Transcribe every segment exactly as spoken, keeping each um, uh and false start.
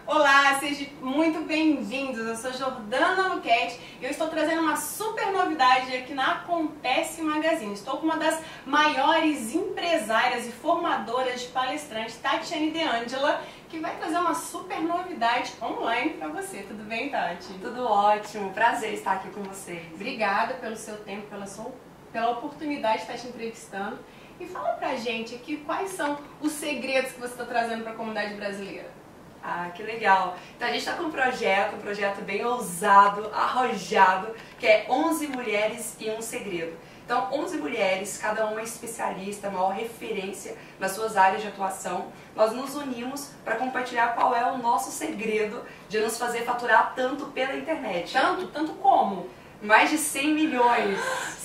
Olá, sejam muito bem-vindos. Eu sou Jordana Luquete e eu estou trazendo uma super novidade aqui na Acontece Magazine. Estou com uma das maiores empresárias e formadoras de palestrantes, Tatiane De Angela, que vai trazer uma super novidade online para você. Tudo bem, Tati? Tudo ótimo, prazer estar aqui com vocês. Obrigada pelo seu tempo, pela, sua, pela oportunidade de estar te entrevistando. E fala pra gente aqui quais são os segredos que você está trazendo para a comunidade brasileira. Ah, que legal! Então a gente está com um projeto, um projeto bem ousado, arrojado, que é onze Mulheres e um Segredo. Então, onze mulheres, cada uma especialista, a maior referência nas suas áreas de atuação. Nós nos unimos para compartilhar qual é o nosso segredo de nos fazer faturar tanto pela internet. Tanto? Tanto como? Mais de cem milhões.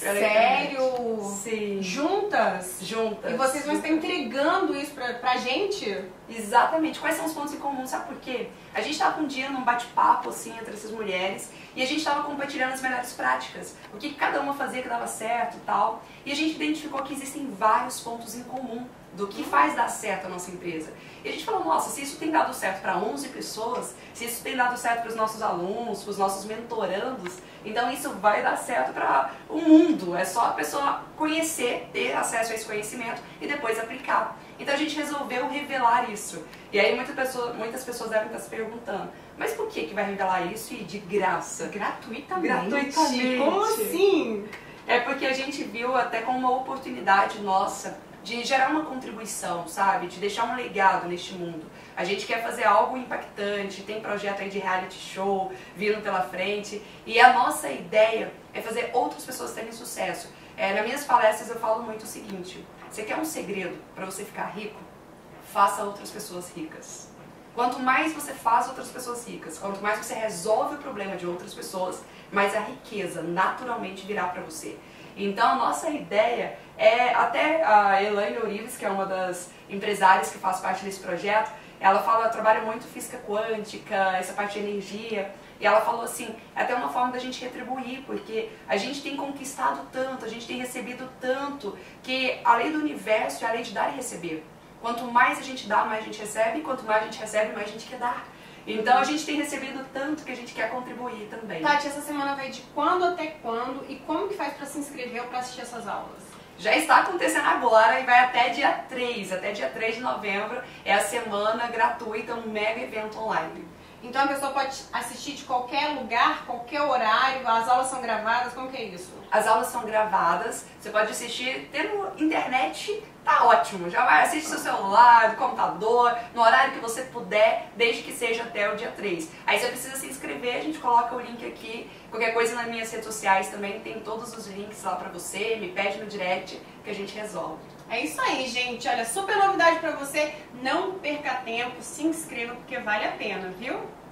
Sério? Sim. Juntas? Juntas. E vocês vão estar entregando isso pra, pra gente? Exatamente. Quais são os pontos em comum? Sabe por quê? A gente estava um dia num bate-papo assim entre essas mulheres e a gente estava compartilhando as melhores práticas, o que cada uma fazia que dava certo e tal. E a gente identificou que existem vários pontos em comum do que faz dar certo a nossa empresa. E a gente falou, nossa, se isso tem dado certo para onze pessoas, se isso tem dado certo para os nossos alunos, para os nossos mentorandos, então isso vai dar certo para o mundo. É só a pessoa conhecer, ter acesso a esse conhecimento e depois aplicar. Então a gente resolveu revelar isso. E aí muitas pessoas, muitas pessoas devem estar se perguntando, mas por que que vai revelar isso e de graça? Gratuitamente? Gratuitamente. Como assim? É porque a gente viu até como uma oportunidade nossa de gerar uma contribuição, sabe? De deixar um legado neste mundo. A gente quer fazer algo impactante, tem projeto aí de reality show vindo pela frente. E a nossa ideia é fazer outras pessoas terem sucesso. É, nas minhas palestras eu falo muito o seguinte, você quer um segredo para você ficar rico? Faça outras pessoas ricas. Quanto mais você faz outras pessoas ricas, quanto mais você resolve o problema de outras pessoas, mais a riqueza naturalmente virá para você. Então a nossa ideia é, até a Elaine Orives, que é uma das empresárias que faz parte desse projeto, ela fala, trabalha muito física quântica, essa parte de energia, e ela falou assim, é até uma forma da gente retribuir, porque a gente tem conquistado tanto, a gente tem recebido tanto, que a lei do universo é a lei de dar e receber. Quanto mais a gente dá, mais a gente recebe, e quanto mais a gente recebe, mais a gente quer dar. Então a gente tem recebido tanto que a gente quer contribuir também. Tati, essa semana vai de quando até quando e como que faz para se inscrever ou para assistir essas aulas? Já está acontecendo agora e vai até dia três, até dia três de novembro, é a semana gratuita, um mega evento online. Então a pessoa pode assistir de qualquer lugar, qualquer horário, as aulas são gravadas, como que é isso? As aulas são gravadas, você pode assistir, tendo internet, tá ótimo, já vai assistir seu celular, do computador, no horário que você puder, desde que seja até o dia três. Aí você precisa se inscrever, a gente coloca o link aqui, qualquer coisa nas minhas redes sociais também, tem todos os links lá pra você, me pede no direct que a gente resolve. É isso aí, gente. Olha, super novidade pra você. Não perca tempo, se inscreva porque vale a pena, viu?